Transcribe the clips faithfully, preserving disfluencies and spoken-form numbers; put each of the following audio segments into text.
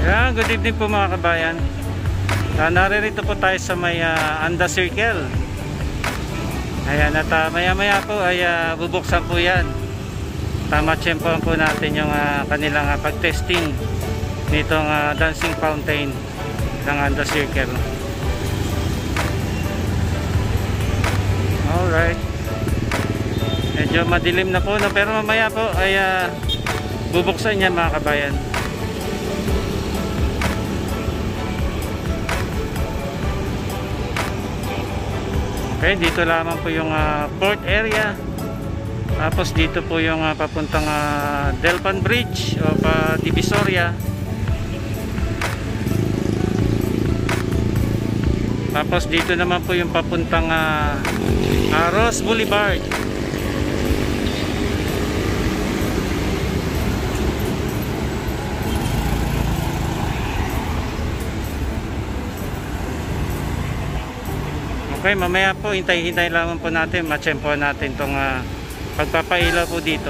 Yeah, good evening po mga kabayan. Uh, naririto po tayo sa may uh, Anda Circle. Ayan, at uh, maya maya po ay uh, bubuksan po yan. Tama tsempohan po natin yung uh, kanilang uh, pag-testing nitong uh, dancing fountain ng Anda Circle. Alright. Medyo madilim na po, no? Pero mamaya po ay uh, bubuksan yan mga kabayan. Okay, dito lamang po yung uh, port area. Tapos dito po yung uh, papuntang uh, Delpan Bridge o pa Divisoria. Tapos dito naman po yung papuntang uh, uh, Ross Boulevard. Okay, mamaya po hintay-hintay lamang po natin, matsempohan natin itong uh, pagpapailaw po dito.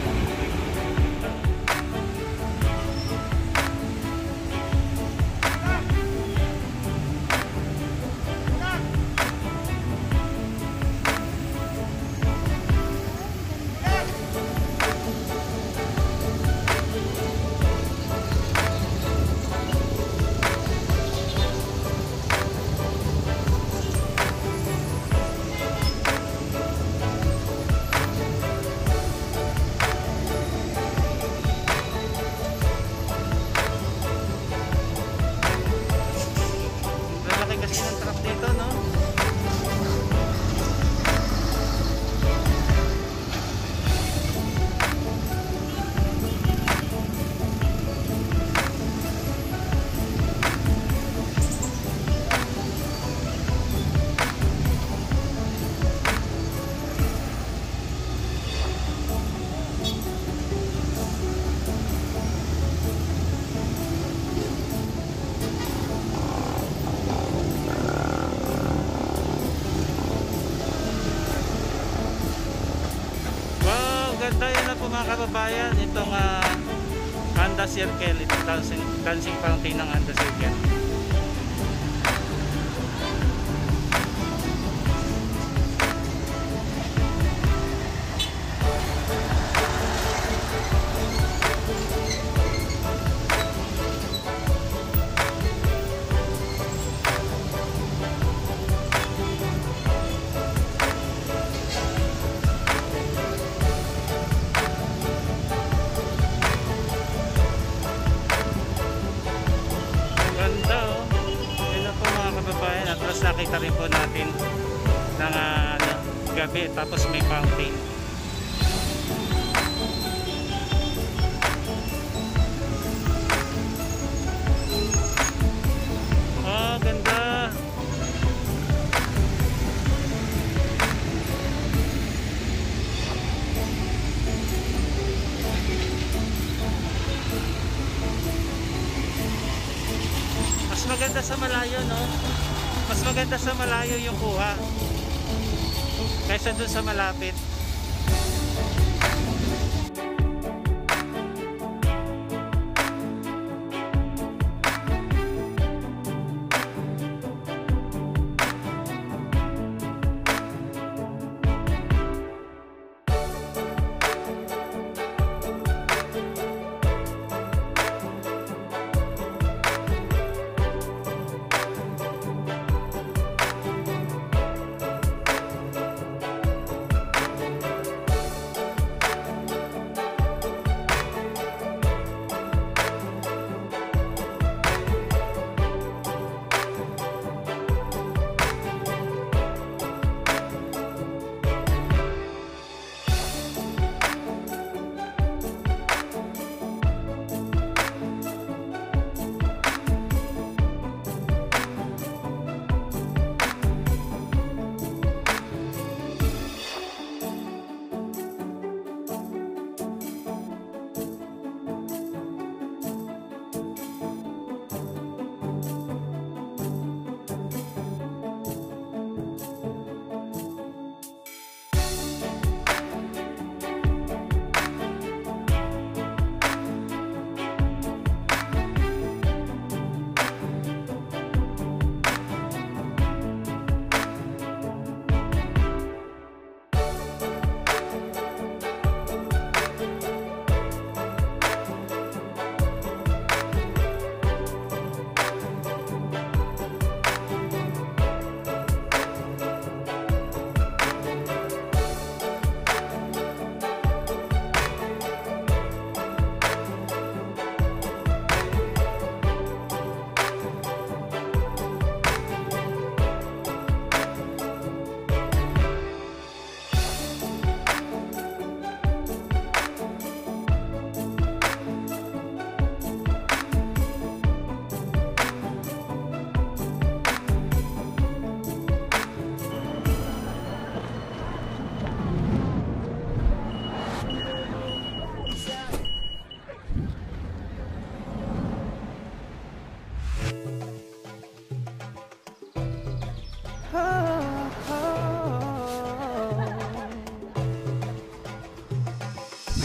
Ganda yan na po mga kababayan, itong uh, Anda Circle, itong dancing, dancing fountain ng Anda Circle. Nakita rin po natin ng uh, gabi, tapos may fountain. Oh, ganda. Mas maganda sa malayo, no? Mas maganda sa malayo yung kuha kaysa dun sa malapit.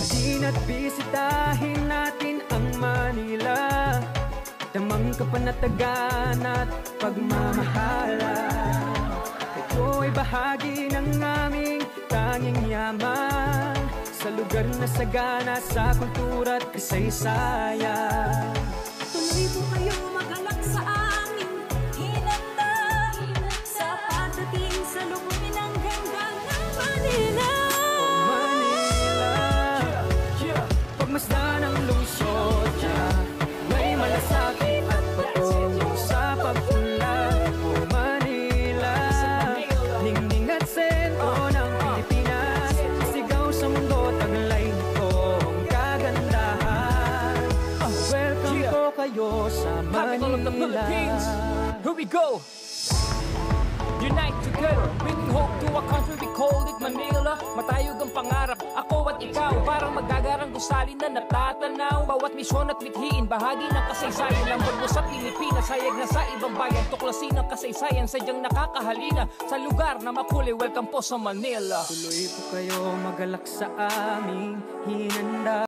Halina't bisitahin natin ang Manila, damang kapanatagan at pagmamahalan. Ito ay bahagi ng aming tanging yaman, sa lugar na sagana sa kultura at kasaysayan. Tuloy po kayo magalak sa aming hinanda, sa pagdating sa lubungin ng ganda ng Manila. Oh Manila, pagmasdan ang lungsod, may malasakit at patungo sa pagpunla. Oh Manila, ningning at sentro ng Pilipinas, sigaw sa mundo, taglay nitong kagandahan. Welcome po kayo sa Capital of the Manila. Philippines. Here we go. Unite together, bringing hope to a country we call it Manila. Matayog ang pangarap, ako at ikaw, parang magagarang gusali na natatanaw. Bawat misyon at mithiin, bahagi ng kasaysayan ng bagmo sa Pilipinas. Hayag na sa ibang bayan, tuklasin ang kasaysayan, sadyang nakakahalina sa lugar na makulay. Welcome po sa Manila. Tuloy po kayo magalak sa aming hinanda.